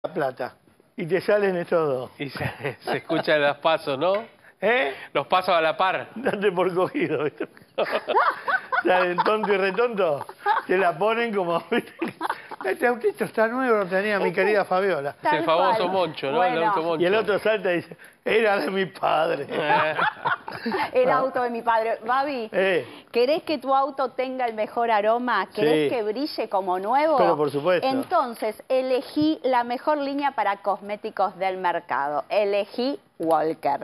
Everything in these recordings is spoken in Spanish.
la plata. Y te salen estos dos. Y se escuchan los pasos, ¿no? ¿Eh? Los pasos a la par. Date por cogido, ¿viste? Salen tonto y retonto. Te la ponen como... Este autito está nuevo, lo tenía mi querida Fabiola. Es el famoso Moncho, ¿no? Bueno. El auto Moncho. Y el otro salta y dice, era de mi padre. El auto de mi padre. Babi, ¿querés que tu auto tenga el mejor aroma? ¿Querés Sí. que brille como nuevo? Pero por supuesto. Entonces, elegí la mejor línea para cosméticos del mercado. Elegí Walker.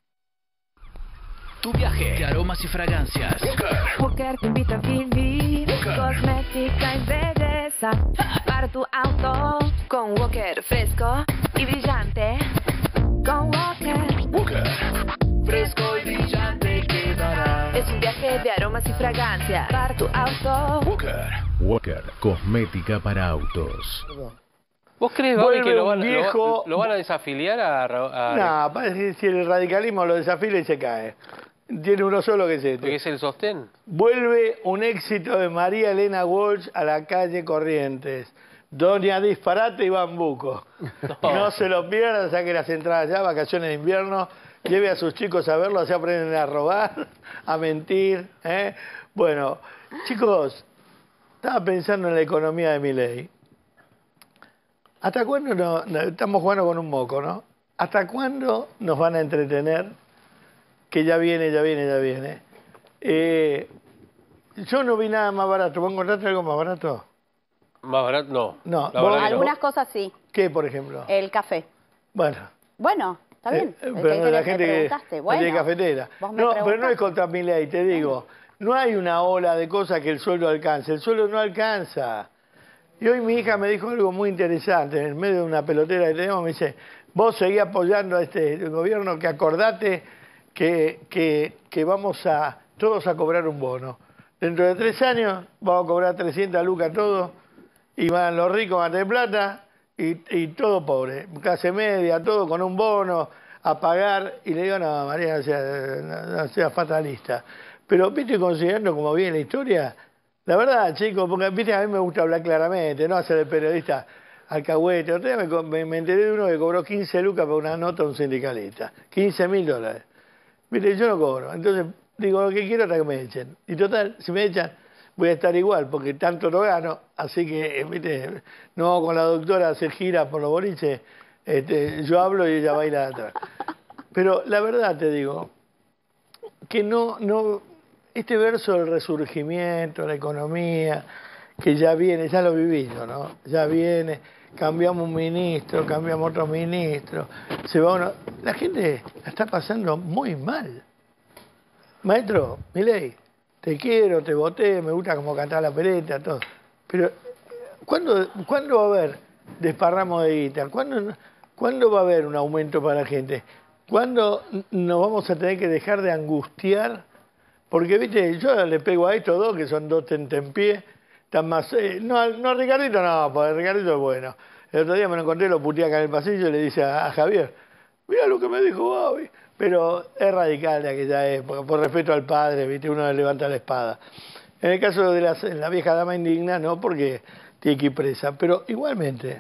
Tu viaje de aromas y fragancias. Walker te invita a vivir cosmética y belleza para tu auto. Con Walker fresco y brillante. Con Walker. Walker. Fresco y brillante quedará. Es un viaje de aromas y fragancias para tu auto. Walker. Walker, cosmética para autos. ¿Vos crees, Babi, que Vuelve lo un viejo... lo van a desafiliar a... No, parece que si el radicalismo lo desafila y se cae. Tiene uno solo que es este. Porque es el sostén. Vuelve un éxito de María Elena Walsh a la calle Corrientes. Doña Disparate y Bambuco. No se lo pierda, saque las entradas ya, vacaciones de invierno. Lleve a sus chicos a verlo, así aprenden a robar, a mentir. Bueno, chicos, estaba pensando en la economía de Milei. ¿Hasta cuándo estamos jugando con un moco, ¿no? ¿Hasta cuándo nos van a entretener? Que ya viene, ya viene, ya viene. Yo no vi nada más barato. ¿Vos encontraste algo más barato? ¿Más barato? No. No. La verdad que no. Algunas cosas sí. ¿Qué, por ejemplo? El café. Bueno. Bueno, está bien. Pero la gente que tiene cafetera. No, pero no es contra Milei, te digo. No hay una ola de cosas que el sueldo alcance. El sueldo no alcanza. Y hoy mi hija me dijo algo muy interesante. En el medio de una pelotera que tenemos, me dice, vos seguís apoyando a este gobierno, que acordate que vamos a todos a cobrar un bono. Dentro de 3 años vamos a cobrar 300 lucas todos, y van los ricos van a tener plata, y todo pobre, clase media, todo con un bono a pagar. Y le digo, no, María, no seas fatalista. Pero, viste, considerando como viene la historia, la verdad, chicos, porque, viste, a mí me gusta hablar claramente, no hacer el periodista alcahuete. Otro día me enteré de uno que cobró 15 lucas por una nota a un sindicalista. $15.000. Mire, yo no cobro. Entonces, digo, lo que quiero hasta que me echen. Y total, si me echan, voy a estar igual, porque tanto no gano. Así que, viste, no con la doctora a hacer gira por los boliches. Yo hablo y ella baila atrás. Pero la verdad te digo, que este verso del resurgimiento, la economía, que ya viene, ya lo viví yo, ¿no? Ya viene, cambiamos un ministro, cambiamos otro ministro, se va uno... La gente la está pasando muy mal. Maestro, Milei, te quiero, te voté, me gusta cómo cantaba la pereta, todo. Pero, ¿cuándo va a haber desparramo de guita? ¿Cuándo va a haber un aumento para la gente? ¿Cuándo nos vamos a tener que dejar de angustiar? Porque, viste, yo le pego a estos dos, que son dos tentempié, están más... no, Ricardito no, porque Ricardito es bueno. El otro día me lo encontré, lo puteé acá en el pasillo y le dice a Javier, mira lo que me dijo Babi. Pero es radical de aquella época, por respeto al padre, viste, uno le levanta la espada. En el caso de la vieja dama indigna, no, porque tiene que ir presa. Pero igualmente,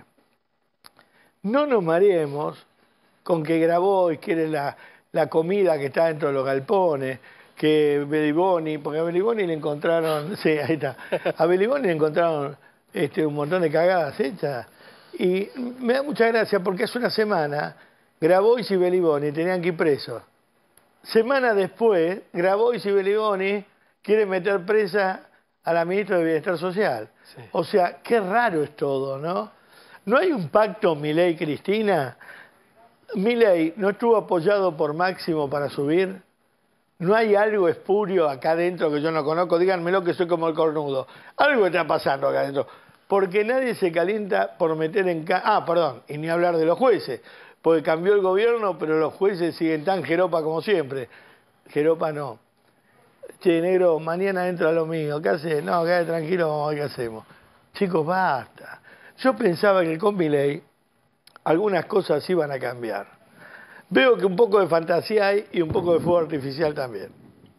no nos mareemos con que Grabois quiere la comida que está dentro de los galpones, que Beliboni, porque a Beliboni le encontraron, sí, ahí está, a Beliboni le encontraron un montón de cagadas hechas. Y me da mucha gracia porque hace una semana Grabois y Beliboni tenían que ir presos. Semana después, Grabois y Beliboni quieren meter presa a la ministra de Bienestar Social. Sí. O sea, qué raro es todo, ¿no? ¿No hay un pacto Milei-Cristina? Milei no estuvo apoyado por Máximo para subir. ¿No hay algo espurio acá adentro que yo no conozco? Díganmelo, que soy como el cornudo. Algo está pasando acá adentro. Porque nadie se calienta por meter en... perdón, y ni hablar de los jueces. Porque cambió el gobierno, pero los jueces siguen tan jeropa como siempre. Jeropa no. Che, negro, mañana entra lo mío. ¿Qué haces? No, quédate tranquilo, vamos a ver qué hacemos. Chicos, basta. Yo pensaba que con Milei algunas cosas iban a cambiar. Veo que un poco de fantasía hay y un poco de fuego artificial también.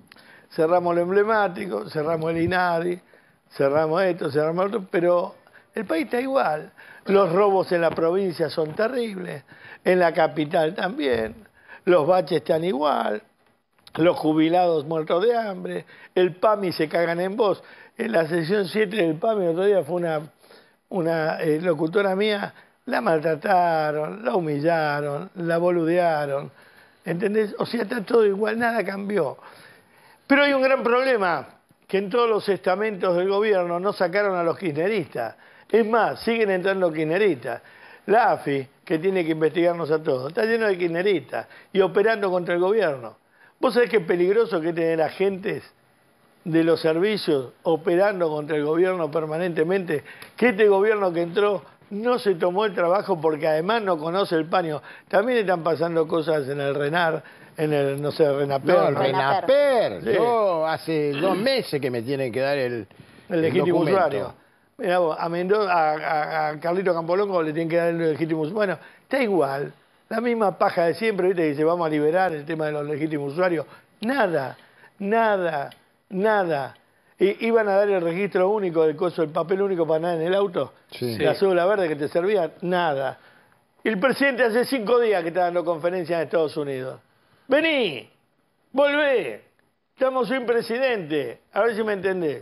Cerramos lo emblemático, cerramos el INADI, cerramos esto, cerramos otro, pero El país está igual. Los robos en la provincia son terribles, en la capital también, los baches están igual, los jubilados muertos de hambre, el PAMI se cagan en vos. En la sección 7 del PAMI el otro día fue una locutora mía, la maltrataron, la humillaron, la boludearon, ¿entendés? O sea, está todo igual, nada cambió. Pero hay un gran problema, que en todos los estamentos del gobierno no sacaron a los kirchneristas. Es más, siguen entrando kirchneristas. La AFI, que tiene que investigarnos a todos, está lleno de kirchneristas y operando contra el gobierno. ¿Vos sabés qué peligroso que es tener agentes de los servicios operando contra el gobierno permanentemente? Que este gobierno que entró no se tomó el trabajo porque además no conoce el paño. También están pasando cosas en el RENAR, en el, no sé, RENAPER. No, el RENAPER. Sí. Yo hace 2 meses que me tienen que dar el legítimo documento. usuario. Mirá vos, a Carlito Campolongo le tienen que dar el legítimo usuario. Bueno, está igual, la misma paja de siempre, ¿viste? Dice, vamos a liberar el tema de los legítimos usuarios. Nada, nada, nada. ¿Iban a dar el registro único del coso, el papel único para nada en el auto? Sí. La cédula verde que te servía, nada. Y el presidente hace 5 días que está dando conferencia en Estados Unidos. Vení, volvé, estamos sin presidente, a ver si me entendés.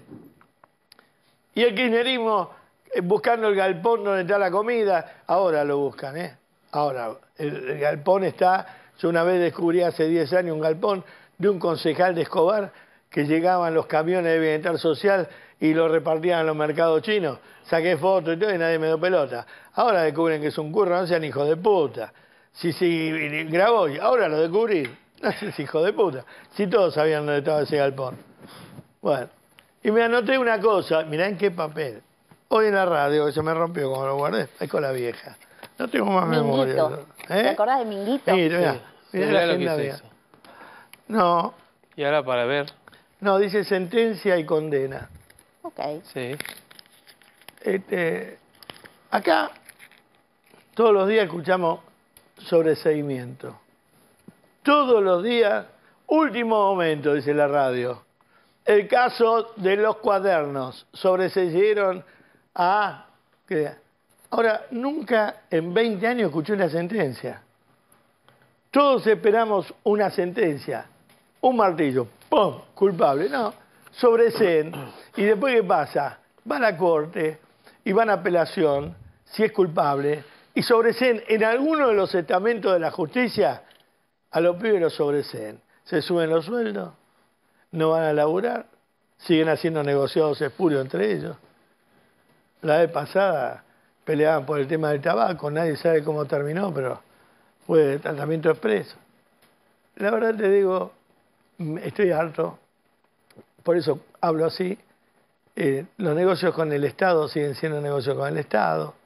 Y el kirchnerismo buscando el galpón donde está la comida, ahora lo buscan, ¿eh? Ahora, el galpón está, yo una vez descubrí hace 10 años un galpón de un concejal de Escobar que llegaban los camiones de bienestar social y lo repartían en los mercados chinos. Saqué fotos y todo y nadie me dio pelota. Ahora descubren que es un curro, no sean hijos de puta. Si grabó, ahora lo descubrí, no seas hijo de puta. Si todos sabían dónde estaba ese galpón. Bueno. Y me anoté una cosa, mirá en qué papel. Hoy en la radio, que se me rompió como lo guardé, ahí con la vieja. No tengo más memoria. ¿Te acordás de Minguito? Mirá, mirá la agenda mía. No. Y ahora para ver. No, dice sentencia y condena. Ok. Sí. Acá, todos los días escuchamos sobreseimiento. Todos los días, último momento, dice la radio. El caso de los cuadernos, sobreseyeron a... Ahora, nunca en 20 años escuché una sentencia. Todos esperamos una sentencia, un martillo, ¡pum!, culpable. No, sobreseen. Y después, ¿qué pasa? Va a la corte y van a apelación, si es culpable, y sobreseen en alguno de los estamentos de la justicia, a los pibes los sobreseen. Se suben los sueldos, no van a laburar, siguen haciendo negociados espurios entre ellos. La vez pasada peleaban por el tema del tabaco, nadie sabe cómo terminó, pero fue de tratamiento expreso. La verdad te digo, estoy harto, por eso hablo así. Los negocios con el Estado siguen siendo negocios con el Estado.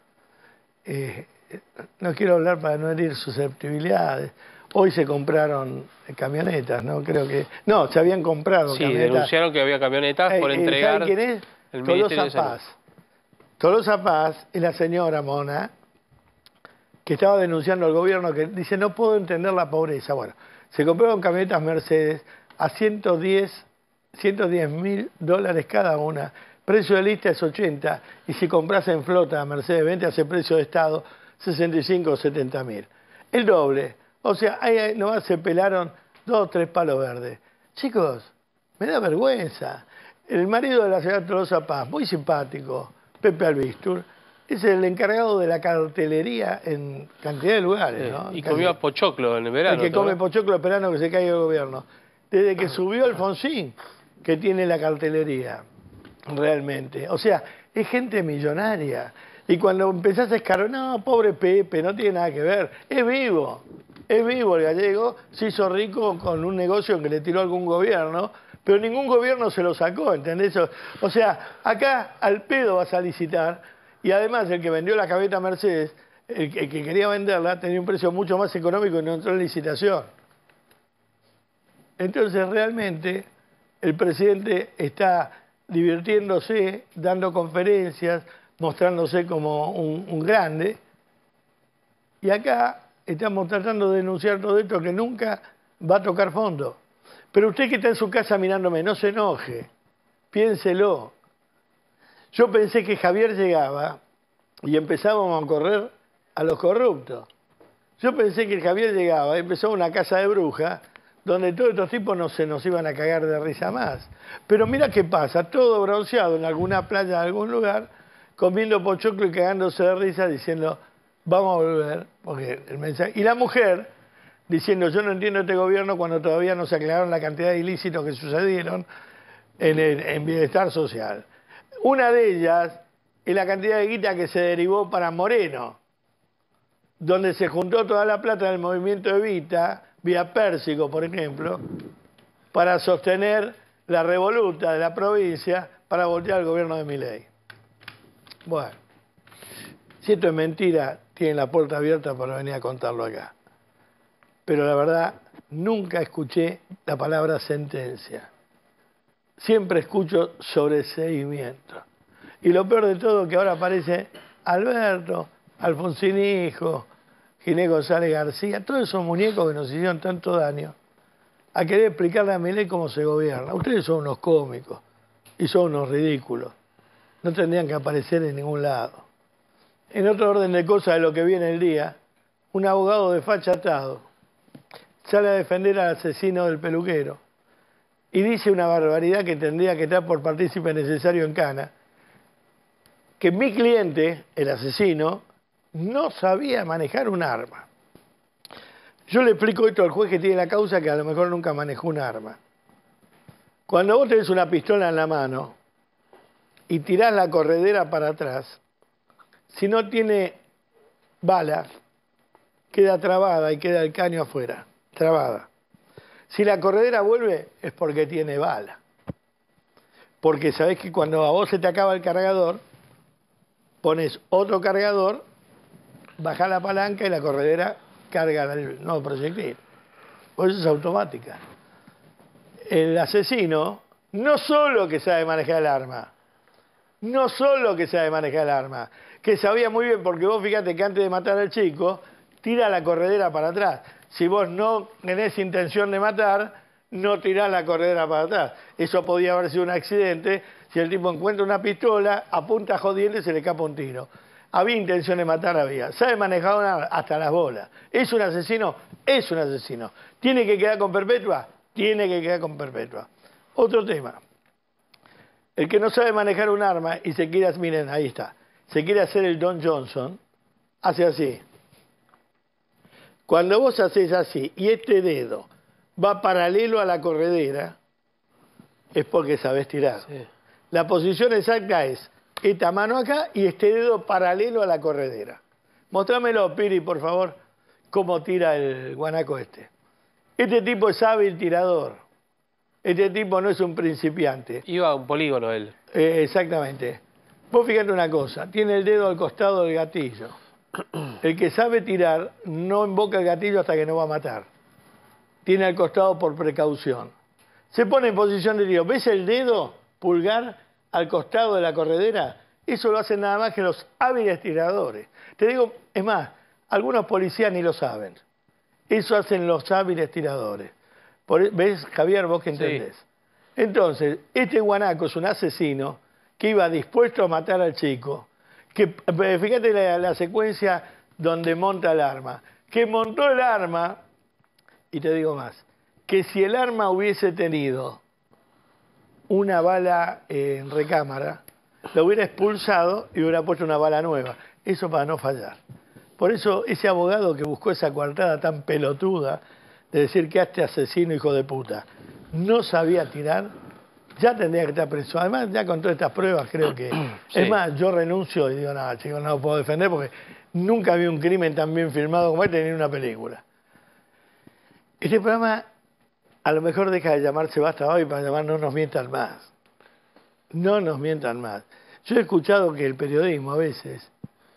No quiero hablar para no herir susceptibilidades. Hoy se compraron camionetas, ¿no? Creo que... No, se habían comprado camionetas. Sí, denunciaron que había camionetas por entregar... ¿Saben quién es? El Ministerio de Tolosa Paz. Tolosa Paz es la señora Mona que estaba denunciando al gobierno que dice no puedo entender la pobreza. Bueno, se compraron camionetas Mercedes a $110.000 cada una. Precio de lista es 80 y si compras en flota Mercedes-Benz hace precio de Estado 65 o 70.000. El doble. O sea, ahí nomás se pelaron 2 o 3 palos verdes. Chicos, me da vergüenza. El marido de la señora Tolosa Paz, muy simpático, Pepe Albistur, es el encargado de la cartelería en cantidad de lugares, ¿no? Y comió pochoclo en el verano. El que come pochoclo esperando que se caiga el gobierno. Desde que subió Alfonsín, que tiene la cartelería, realmente. O sea, es gente millonaria. Y cuando empezás a escalar, no, pobre Pepe, no tiene nada que ver. Es vivo el gallego, se hizo rico con un negocio que le tiró algún gobierno, pero ningún gobierno se lo sacó, ¿entendés? O sea, acá al pedo vas a licitar, y además el que vendió la camioneta Mercedes, el que quería venderla, tenía un precio mucho más económico y no entró en licitación. Entonces realmente el presidente está divirtiéndose, dando conferencias, mostrándose como un grande, y acá estamos tratando de denunciar todo esto que nunca va a tocar fondo. Pero usted que está en su casa mirándome, no se enoje, piénselo. Yo pensé que Javier llegaba y empezábamos a correr a los corruptos. Yo pensé que el Javier llegaba, empezó una casa de brujas, donde todos estos tipos no se nos iban a cagar de risa más. Pero mira qué pasa, todo bronceado en alguna playa de algún lugar, comiendo pochoclo y cagándose de risa, diciendo, vamos a volver, porque el mensaje... Y la mujer, diciendo, yo no entiendo este gobierno cuando todavía no se aclararon la cantidad de ilícitos que sucedieron en bienestar social. Una de ellas es la cantidad de guita que se derivó para Moreno, donde se juntó toda la plata del movimiento Evita, vía Pérsico, por ejemplo, para sostener la revoluta de la provincia para voltear al gobierno de Milei. Bueno, si esto es mentira, tienen la puerta abierta para venir a contarlo acá. Pero la verdad, nunca escuché la palabra sentencia. Siempre escucho sobreseimiento. Y lo peor de todo es que ahora aparece Alberto, Alfonsín Hijo, Ginés González García, todos esos muñecos que nos hicieron tanto daño, a querer explicarle a Milei cómo se gobierna. Ustedes son unos cómicos y son unos ridículos. No tendrían que aparecer en ningún lado. En otro orden de cosas de lo que viene el día, un abogado desfachatado sale a defender al asesino del peluquero y dice una barbaridad que tendría que estar por partícipe necesario en cana, que mi cliente, el asesino, no sabía manejar un arma. Yo le explico esto al juez que tiene la causa, que a lo mejor nunca manejó un arma. Cuando vos tenés una pistola en la mano y tirás la corredera para atrás, si no tiene bala, queda trabada y queda el caño afuera, trabada. Si la corredera vuelve, es porque tiene bala. Porque sabés que cuando a vos se te acaba el cargador, pones otro cargador, bajás la palanca y la corredera carga el nuevo proyectil. Por eso es automática. El asesino no solo que sabe manejar el arma, no solo que sabe manejar el arma, que sabía muy bien, porque vos fíjate que antes de matar al chico, tira la corredera para atrás. Si vos no tenés intención de matar, no tirás la corredera para atrás. Eso podía haber sido un accidente. Si el tipo encuentra una pistola, apunta jodiendo y se le escapa un tiro. Había intención de matar, había. Sabe manejar hasta las bolas. ¿Es un asesino? Es un asesino. ¿Tiene que quedar con perpetua? Tiene que quedar con perpetua. Otro tema. El que no sabe manejar un arma y se quiere, miren, ahí está, se quiere hacer el Don Johnson, hace así. Cuando vos haces así y este dedo va paralelo a la corredera, es porque sabés tirar. Sí. La posición exacta es esta mano acá y este dedo paralelo a la corredera. Mostrámelo, Piri, por favor, cómo tira el guanaco este. Este tipo es hábil tirador. Este tipo no es un principiante. Iba a un polígono él. Exactamente. Vos fíjate una cosa, tiene el dedo al costado del gatillo. El que sabe tirar no invoca el gatillo hasta que no va a matar. Tiene al costado por precaución. Se pone en posición de tiro. ¿Ves el dedo pulgar al costado de la corredera? Eso lo hacen nada más que los hábiles tiradores. Te digo, es más, algunos policías ni lo saben. Eso hacen los hábiles tiradores. ¿Ves, Javier, vos que entendés? Sí. Entonces, este guanaco es un asesino que iba dispuesto a matar al chico. Que, fíjate la secuencia donde monta el arma. Que montó el arma, y te digo más, que si el arma hubiese tenido una bala en recámara, lo hubiera expulsado y hubiera puesto una bala nueva. Eso para no fallar. Por eso ese abogado que buscó esa coartada tan pelotuda de decir que a este asesino hijo de puta no sabía tirar, ya tendría que estar preso. Además, ya con todas estas pruebas creo que... Sí. Es más, yo renuncio y digo, no, chicos, no lo puedo defender porque nunca vi un crimen tan bien filmado como este ni en una película. Este programa a lo mejor deja de llamarse Basta Hoy para llamar No nos mientan más. No nos mientan más. Yo he escuchado que el periodismo a veces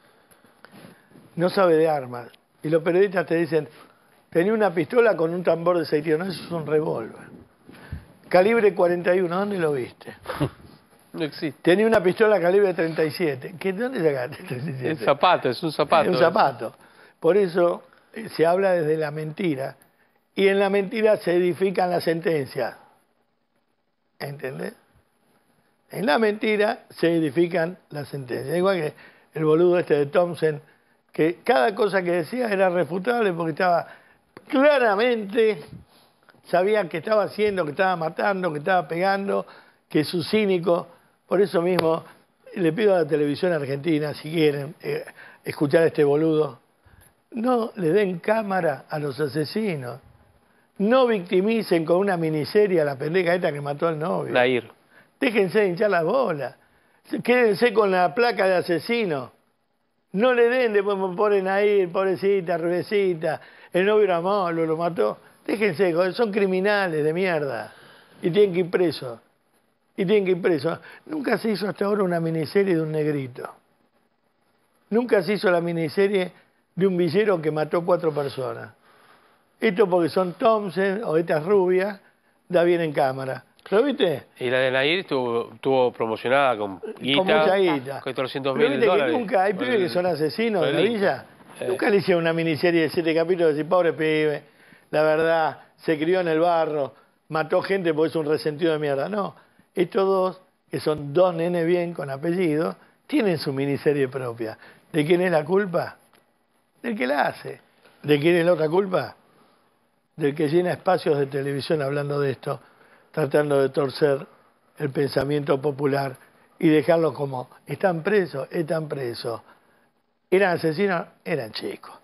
no sabe de armas y los periodistas te dicen, tenía una pistola con un tambor de 6 tiros. No, eso es un revólver. Calibre 41, ¿dónde lo viste? No existe. Tenía una pistola calibre 37. ¿Dónde sacaste 37? Un zapato, es un zapato. Es un zapato. Por eso se habla desde la mentira. Y en la mentira se edifican las sentencias. ¿Entendés? En la mentira se edifican las sentencias. Igual que el boludo este de Thompson, que cada cosa que decía era refutable porque estaba claramente, sabía que estaba haciendo, que estaba matando, que estaba pegando, que es un cínico. Por eso mismo le pido a la televisión argentina, si quieren escuchar a este boludo, no le den cámara a los asesinos. No victimicen con una miniserie a la pendeja esta que mató al novio. Nair. Déjense de hinchar las bolas. Quédense con la placa de asesino. No le den, después me ponen ahí, pobrecita, rubecita, el novio era malo, lo mató. Déjense, son criminales de mierda. Y tienen que ir presos. Y tienen que ir presos. Nunca se hizo hasta ahora una miniserie de un negrito. Nunca se hizo la miniserie de un villero que mató 4 personas. Esto porque son Thompson o estas rubias, da bien en cámara. ¿Lo viste? Y la de Nair estuvo promocionada con guita. Con mucha guita. $400.000. Nunca hay pibes que son asesinos de la villa. Nunca le hicieron una miniserie de 7 capítulos y decir, pobre pibe, la verdad, se crió en el barro, mató gente porque es un resentido de mierda. No, estos dos, que son 2 nenes bien con apellido, tienen su miniserie propia. ¿De quién es la culpa? Del que la hace. ¿De quién es la otra culpa? Del que llena espacios de televisión hablando de esto, tratando de torcer el pensamiento popular y dejarlo como, están presos, ¿eran asesinos? Eran chicos.